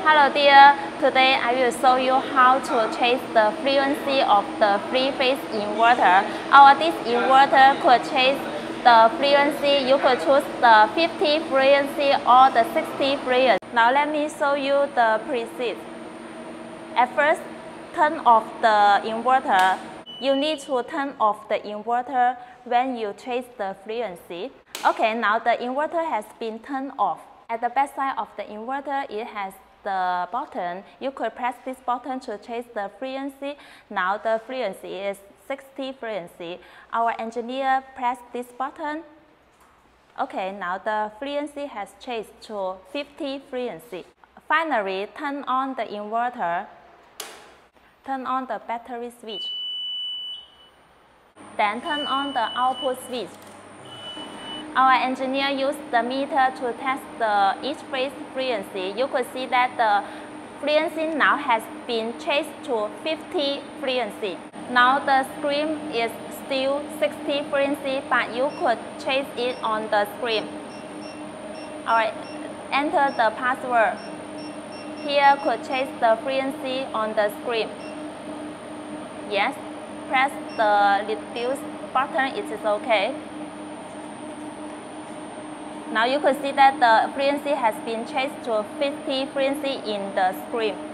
Hello dear, today I will show you how to change the frequency of the three-phase inverter. This inverter could change the frequency. You could choose the 50 frequency or the 60 frequency. Now let me show you the preset. At first, turn off the inverter. You need to turn off the inverter when you change the frequency. Okay, now the inverter has been turned off. At the back side of the inverter, it has the button. You could press this button to change the frequency. Now the frequency is 60 frequency. Our engineer pressed this button. Okay, now the frequency has changed to 50 frequency. Finally, turn on the inverter. Turn on the battery switch. Then turn on the output switch. Our engineer used the meter to test each phase frequency. You could see that the frequency now has been changed to 50 frequency. Now the screen is still 60 frequency, but you could change it on the screen. Alright, enter the password. Here could change the frequency on the screen. Yes, press the reduce button, it is okay. Now you could see that the frequency has been changed to 50 frequency in the screen.